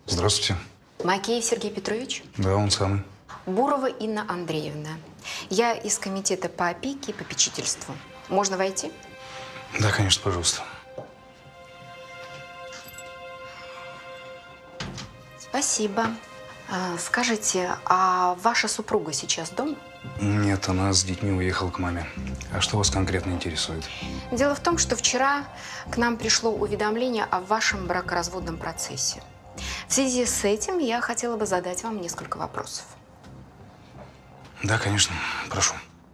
Здравствуйте. Макеев Сергей Петрович. Да, он самый. Бурова Инна Андреевна. Я из комитета по опеке и попечительству. Можно войти? Да, конечно, пожалуйста. Спасибо. Скажите, а ваша супруга сейчас дома? Нет, она с детьми уехала к маме. А что вас конкретно интересует? Дело в том, что вчера к нам пришло уведомление о вашем бракоразводном процессе. В связи с этим я хотела бы задать вам несколько вопросов. Да, конечно. Прошу.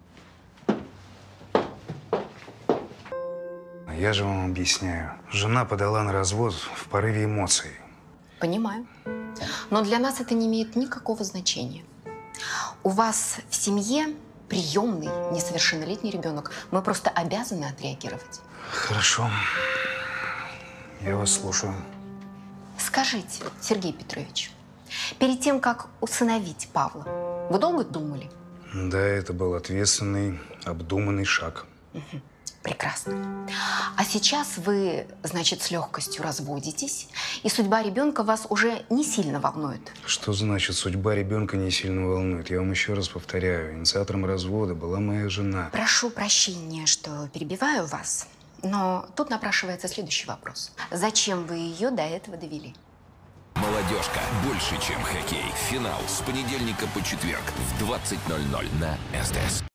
Я же вам объясняю. Жена подала на развод в порыве эмоций. Понимаю. Но для нас это не имеет никакого значения. У вас в семье приемный несовершеннолетний ребенок. Мы просто обязаны отреагировать. Хорошо. Я вас слушаю. Скажите, Сергей Петрович, перед тем, как усыновить Павла, вы долго думали? Да, это был ответственный, обдуманный шаг. Прекрасно. А сейчас вы, значит, с легкостью разводитесь, и судьба ребенка вас уже не сильно волнует. Что значит, судьба ребенка не сильно волнует? Я вам еще раз повторяю, инициатором развода была моя жена. Прошу прощения, что перебиваю вас, но тут напрашивается следующий вопрос. Зачем вы ее до этого довели? Молодежка. Больше, чем хоккей. Финал с понедельника по четверг в 20:00 на СТС.